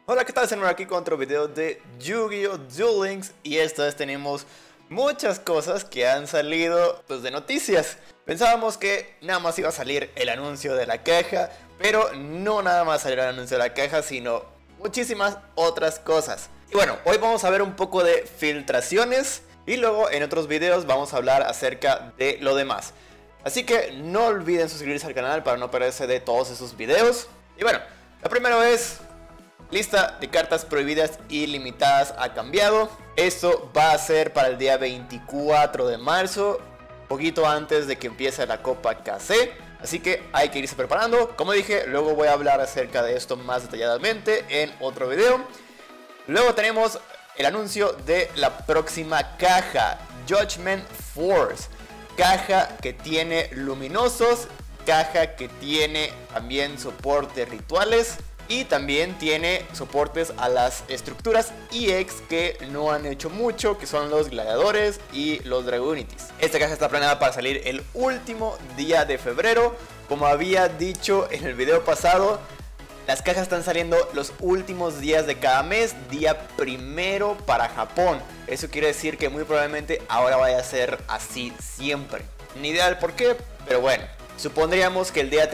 Hola, ¿qué tal? Estamos aquí con otro video de Yu-Gi-Oh! Duel Links. Y esta vez tenemos muchas cosas que han salido pues, de noticias. Pensábamos que nada más iba a salir el anuncio de la caja, pero no nada más salió el anuncio de la caja, sino muchísimas otras cosas. Y bueno, hoy vamos a ver un poco de filtraciones y luego en otros videos vamos a hablar acerca de lo demás. Así que no olviden suscribirse al canal para no perderse de todos esos videos. Y bueno, la primera es: lista de cartas prohibidas y limitadas ha cambiado. Esto va a ser para el día 24 de marzo, poquito antes de que empiece la Copa KC. Así que hay que irse preparando. Como dije, luego voy a hablar acerca de esto más detalladamente en otro video. Luego tenemos el anuncio de la próxima caja, Judgment Force. Caja que tiene luminosos, caja que tiene también soporte rituales y también tiene soportes a las estructuras EX que no han hecho mucho, que son los gladiadores y los dragonities. Esta caja está planeada para salir el último día de febrero. Como había dicho en el video pasado, las cajas están saliendo los últimos días de cada mes, día primero para Japón. Eso quiere decir que muy probablemente ahora vaya a ser así siempre. Ni idea del por qué, pero bueno. Supondríamos que el día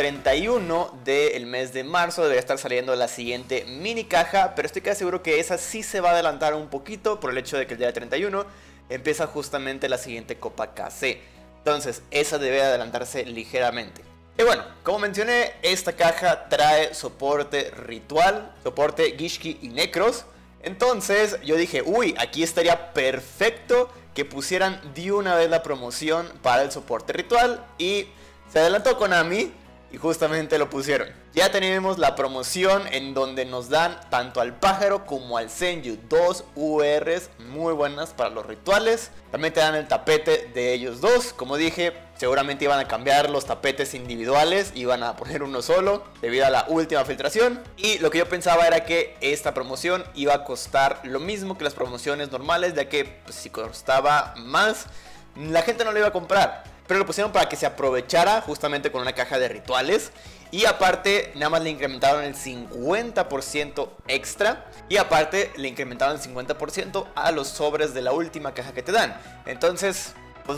31 del mes de marzo debería estar saliendo la siguiente mini caja, pero estoy casi seguro que esa sí se va a adelantar un poquito por el hecho de que el día 31 empieza justamente la siguiente Copa KC. Entonces esa debe adelantarse ligeramente. Y bueno, como mencioné, esta caja trae soporte ritual, soporte Gishki y Necros. Entonces yo dije, uy, aquí estaría perfecto que pusieran de una vez la promoción para el soporte ritual. Y se adelantó Konami y justamente lo pusieron. Ya tenemos la promoción en donde nos dan tanto al pájaro como al Senju, dos URs muy buenas para los rituales. También te dan el tapete de ellos dos. Como dije, seguramente iban a cambiar los tapetes individuales, iban a poner uno solo debido a la última filtración. Y lo que yo pensaba era que esta promoción iba a costar lo mismo que las promociones normales, ya que pues, si costaba más, la gente no lo iba a comprar. Pero lo pusieron para que se aprovechara justamente con una caja de rituales. Y aparte nada más le incrementaron el 50% extra. Y aparte le incrementaron el 50% a los sobres de la última caja que te dan. Entonces pues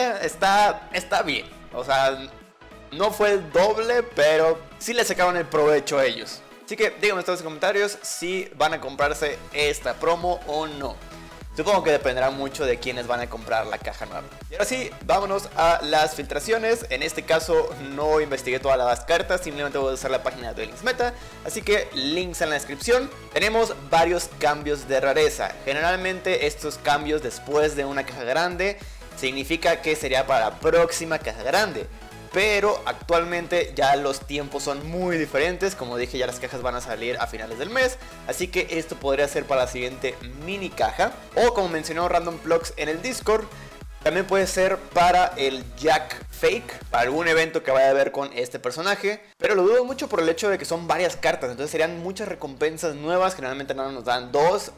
está bien. O sea, no fue el doble, pero sí le sacaron el provecho a ellos. Así que díganme en los comentarios si van a comprarse esta promo o no. Supongo que dependerá mucho de quiénes van a comprar la caja nueva. Y ahora sí, vámonos a las filtraciones. En este caso no investigué todas las cartas, simplemente voy a usar la página de Links Meta. Así que links en la descripción. Tenemos varios cambios de rareza. Generalmente estos cambios después de una caja grande significa que sería para la próxima caja grande. Pero actualmente ya los tiempos son muy diferentes. Como dije, ya las cajas van a salir a finales del mes. Así que esto podría ser para la siguiente mini caja. O como mencionó Random Plugs en el Discord, también puede ser para el Jack Fake, para algún evento que vaya a haber con este personaje. Pero lo dudo mucho por el hecho de que son varias cartas. Entonces serían muchas recompensas nuevas. Generalmente no nos dan 2,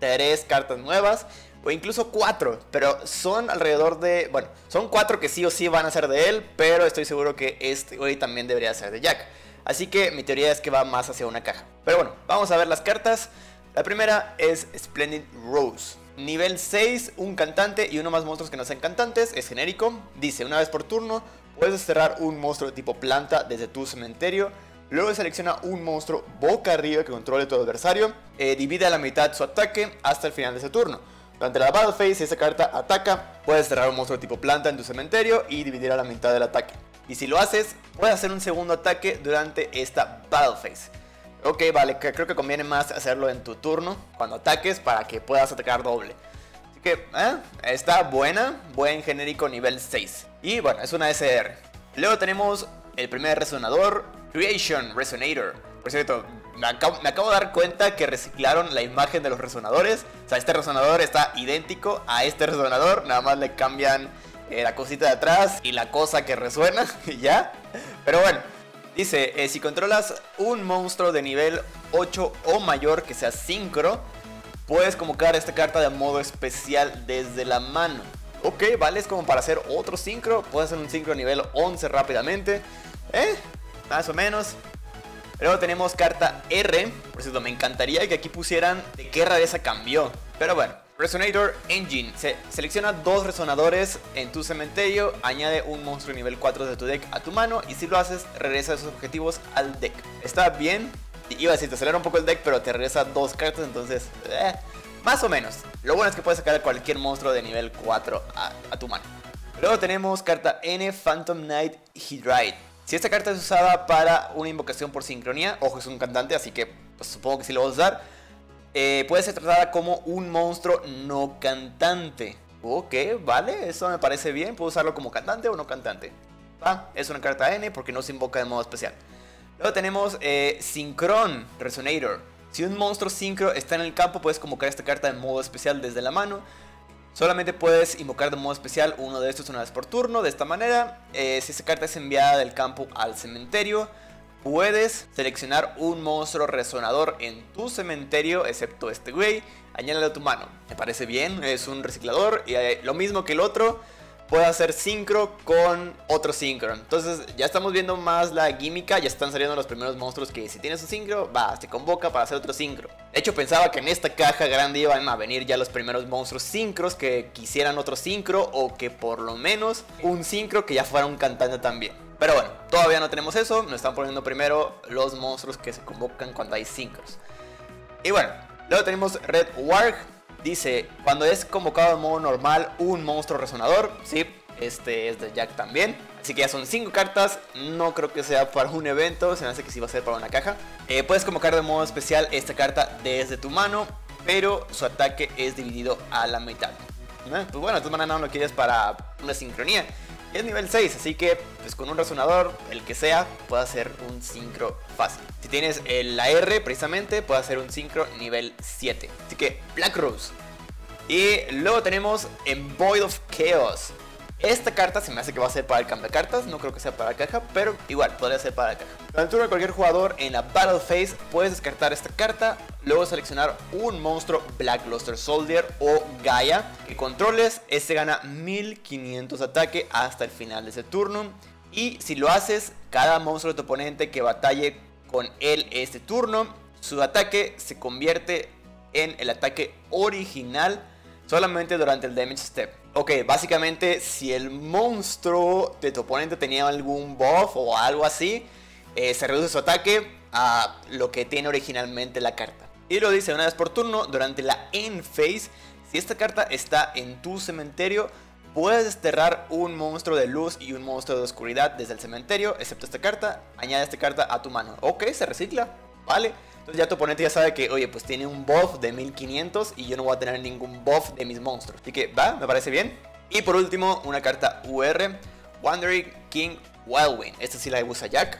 3 cartas nuevas, o incluso 4, pero son alrededor de, bueno, son 4 que sí o sí van a ser de él, pero estoy seguro que este hoy también debería ser de Jack. Así que mi teoría es que va más hacia una caja. Pero bueno, vamos a ver las cartas. La primera es Splendid Rose. Nivel 6, un cantante y uno más monstruos que no sean cantantes, es genérico. Dice, una vez por turno, puedes desterrar un monstruo de tipo planta desde tu cementerio. Luego selecciona un monstruo boca arriba que controle tu adversario. Divide a la mitad su ataque hasta el final de ese turno. Durante la Battle Phase, si esa carta ataca, puedes cerrar un monstruo tipo planta en tu cementerio y dividir a la mitad del ataque. Y si lo haces, puedes hacer un segundo ataque durante esta Battle Phase. Ok, vale, creo que conviene más hacerlo en tu turno, cuando ataques, para que puedas atacar doble. Así que, está buena, buen genérico nivel 6. Y bueno, es una SR. Luego tenemos el primer resonador, Creation Resonator. Por cierto, me acabo de dar cuenta que reciclaron la imagen de los resonadores. O sea, este resonador está idéntico a este resonador, nada más le cambian la cosita de atrás y la cosa que resuena y ya. Pero bueno, dice, si controlas un monstruo de nivel 8 o mayor que sea sincro, puedes convocar esta carta de modo especial desde la mano. Ok, vale, es como para hacer otro sincro. Puedes hacer un sincro nivel 11 rápidamente. Más o menos. Luego tenemos carta R. Por cierto, me encantaría que aquí pusieran de qué rareza cambió. Pero bueno, Resonator Engine. Selecciona 2 resonadores en tu cementerio, añade un monstruo nivel 4 de tu deck a tu mano y si lo haces, regresa esos objetivos al deck. Está bien. Iba a decir, te acelera un poco el deck, pero te regresa 2 cartas, entonces... más o menos. Lo bueno es que puedes sacar a cualquier monstruo de nivel 4 a tu mano. Luego tenemos carta N, Phantom Knight Hydride. Si esta carta es usada para una invocación por sincronía, ojo, es un cantante, así que pues, supongo que sí lo vas a usar. Puede ser tratada como un monstruo no cantante. Ok, vale, eso me parece bien. Puedo usarlo como cantante o no cantante. Es una carta N porque no se invoca de modo especial. Luego tenemos Synchron Resonator. Si un monstruo sincro está en el campo, puedes convocar esta carta en modo especial desde la mano. Solamente puedes invocar de modo especial uno de estos una vez por turno. De esta manera, si esta carta es enviada del campo al cementerio, puedes seleccionar un monstruo resonador en tu cementerio, excepto este güey, añádelo a tu mano. Me parece bien, es un reciclador y lo mismo que el otro, puede hacer sincro con otro sincro. Entonces ya estamos viendo más la química, ya están saliendo los primeros monstruos que si tienes un sincro, te convoca para hacer otro sincro. De hecho pensaba que en esta caja grande iban a venir ya los primeros monstruos sincros que quisieran otro sincro o que por lo menos un sincro que ya fuera un cantante también. Pero bueno, todavía no tenemos eso, nos están poniendo primero los monstruos que se convocan cuando hay sincros. Y bueno, luego tenemos Red Warg. Dice, cuando es convocado de modo normal un monstruo resonador, sí, este es de Jack también. Así que ya son 5 cartas, no creo que sea para un evento, se me hace que sí va a ser para una caja. Puedes convocar de modo especial esta carta desde tu mano, pero su ataque es dividido a la mitad. Pues bueno, de todas maneras no lo quieres para una sincronía. Es nivel 6, así que pues con un resonador, el que sea, puede hacer un sincro fácil. Si tienes la R precisamente, puede hacer un sincro nivel 7. Así que Black Rose. Y luego tenemos en Void of Chaos. Esta carta se me hace que va a ser para el cambio de cartas, no creo que sea para la caja, pero igual podría ser para la caja. Durante el turno de cualquier jugador en la Battle Phase puedes descartar esta carta, luego seleccionar un monstruo Black Luster Soldier o Gaia que controles. Este gana 1500 ataque hasta el final de ese turno. Y si lo haces, cada monstruo de tu oponente que batalle con él este turno, su ataque se convierte en el ataque original solamente durante el damage step. Ok, básicamente si el monstruo de tu oponente tenía algún buff o algo así, se reduce su ataque a lo que tiene originalmente la carta. Y lo dice una vez por turno durante la end phase. Si esta carta está en tu cementerio, puedes desterrar un monstruo de luz y un monstruo de oscuridad desde el cementerio, excepto esta carta. Añade esta carta a tu mano. Ok, se recicla, vale. Entonces ya tu oponente ya sabe que, oye, pues tiene un buff de 1500 y yo no voy a tener ningún buff de mis monstruos. Así que me parece bien. Y por último, una carta UR, Wandering King Wildwind. Esta sí la usa Jack.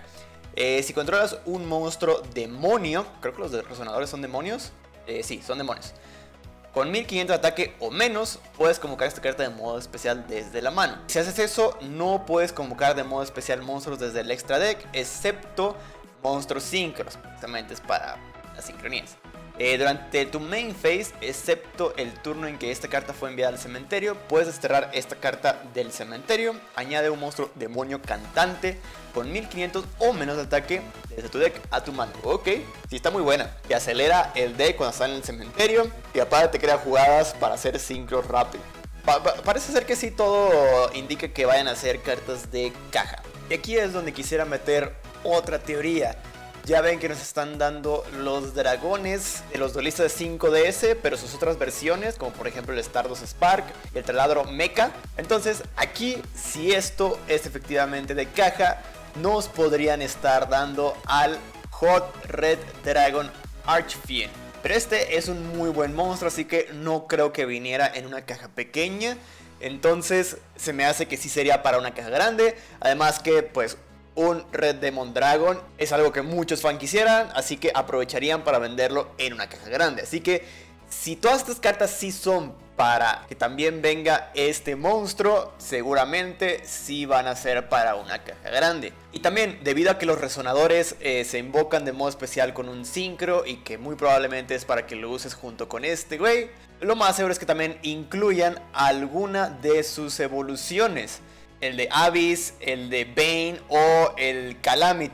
Si controlas un monstruo demonio, creo que los resonadores son demonios. Sí, son demonios. Con 1500 de ataque o menos, puedes convocar esta carta de modo especial desde la mano. Si haces eso, no puedes convocar de modo especial monstruos desde el extra deck, excepto monstruos sincros, precisamente es para las sincronías. Durante tu main phase, excepto el turno en que esta carta fue enviada al cementerio, puedes desterrar esta carta del cementerio. Añade un monstruo demonio cantante con 1500 o menos de ataque desde tu deck a tu mano. Ok, sí, está muy buena. Te acelera el deck cuando está en el cementerio y aparte te crea jugadas para hacer sincro rápido. Parece ser que sí, todo indica que vayan a ser cartas de caja. Y aquí es donde quisiera meter otra teoría. Ya ven que nos están dando los dragones de los duelistas de 5DS, pero sus otras versiones, como por ejemplo el Stardust Spark y el taladro Mecha. Entonces aquí, si esto es efectivamente de caja, nos podrían estar dando al Hot Red Dragon Archfiend. Pero este es un muy buen monstruo, así que no creo que viniera en una caja pequeña. Entonces se me hace que sí sería para una caja grande. Además que pues un Red Demon Dragon es algo que muchos fans quisieran, así que aprovecharían para venderlo en una caja grande. Así que si todas estas cartas sí son para que también venga este monstruo, seguramente sí van a ser para una caja grande. Y también debido a que los resonadores se invocan de modo especial con un sincro y que muy probablemente es para que lo uses junto con este güey, lo más seguro es que también incluyan alguna de sus evoluciones. El de Abyss, el de Bane o el Calamity.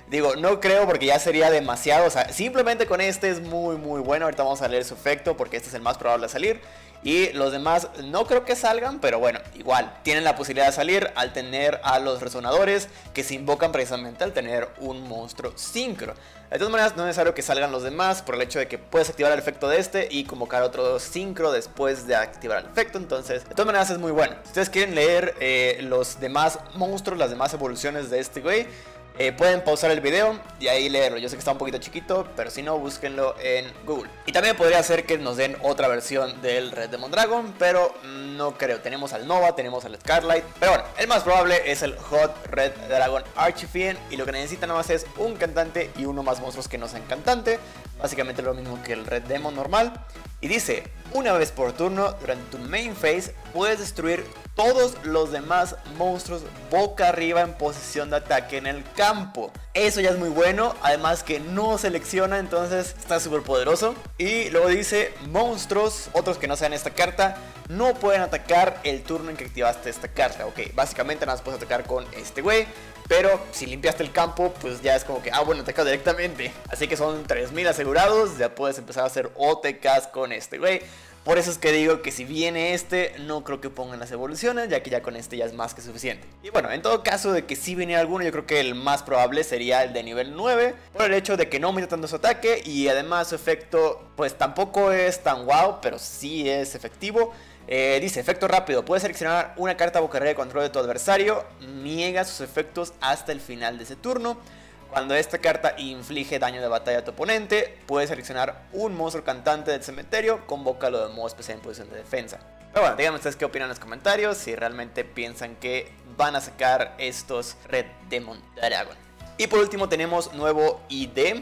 Digo, no creo porque ya sería demasiado. O sea, simplemente con este es muy bueno. Ahorita vamos a leer su efecto porque este es el más probable de salir. Y los demás no creo que salgan, pero bueno, igual tienen la posibilidad de salir al tener a los resonadores que se invocan precisamente al tener un monstruo sincro. De todas maneras, no es necesario que salgan los demás por el hecho de que puedes activar el efecto de este y convocar otro sincro después de activar el efecto. Entonces, de todas maneras es muy bueno. Si ustedes quieren leer los demás monstruos, las demás evoluciones de este güey, pueden pausar el video y ahí leerlo. Yo sé que está un poquito chiquito, pero si no, búsquenlo en Google. Y también podría ser que nos den otra versión del Red Demon Dragon, pero no creo. Tenemos al Nova, tenemos al Scarlight, pero bueno, el más probable es el Hot Red Dragon Archifiend. Y lo que necesita nada más es un cantante y uno más monstruos que no sean cantante. Básicamente lo mismo que el Red Demon normal. Y dice, una vez por turno durante tu main phase puedes destruir todos los demás monstruos boca arriba en posición de ataque en el campo. Eso ya es muy bueno, además que no selecciona, entonces está súper poderoso. Y luego dice, monstruos, otros que no sean esta carta, no pueden atacar el turno en que activaste esta carta. Ok, básicamente nada más puedes atacar con este güey. Pero si limpiaste el campo, pues ya es como que, bueno, ataca directamente. Así que son 3000 asegurados, ya puedes empezar a hacer OTKs con este güey. Por eso es que digo que si viene este, no creo que pongan las evoluciones, ya que ya con este ya es más que suficiente. Y bueno, en todo caso de que si viniera alguno, yo creo que el más probable sería el de nivel 9, por el hecho de que no aumenta tanto su ataque y además su efecto, pues tampoco es tan wow, pero sí es efectivo. Dice, efecto rápido, puedes seleccionar una carta boca arriba de control de tu adversario, niega sus efectos hasta el final de ese turno. Cuando esta carta inflige daño de batalla a tu oponente, puedes seleccionar un monstruo cantante del cementerio, convócalo de modo especial en posición de defensa. Pero bueno, díganme ustedes qué opinan en los comentarios, si realmente piensan que van a sacar estos Red Demon Dragon. Y por último tenemos nuevo ID,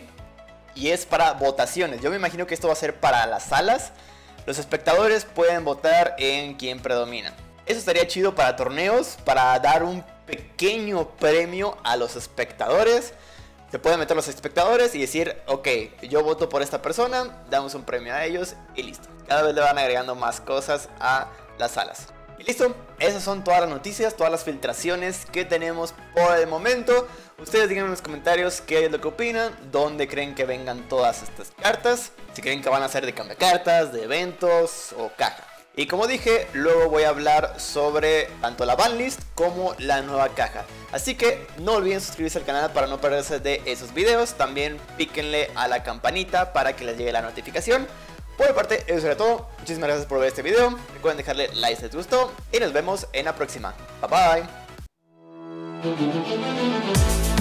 y es para votaciones. Yo me imagino que esto va a ser para las salas. Los espectadores pueden votar en quién predomina. Eso estaría chido para torneos, para dar un pequeño premio a los espectadores. Se pueden meter los espectadores y decir, ok, yo voto por esta persona, damos un premio a ellos y listo. Cada vez le van agregando más cosas a las salas. Y listo, esas son todas las noticias, todas las filtraciones que tenemos por el momento. Ustedes díganme en los comentarios qué es lo que opinan, dónde creen que vengan todas estas cartas, si creen que van a ser de cambio de cartas, de eventos o caja. Y como dije, luego voy a hablar sobre tanto la banlist como la nueva caja. Así que no olviden suscribirse al canal para no perderse de esos videos. También píquenle a la campanita para que les llegue la notificación. Por mi parte, eso sería todo. Muchísimas gracias por ver este video. Recuerden dejarle like si les gustó. Y nos vemos en la próxima. Bye bye.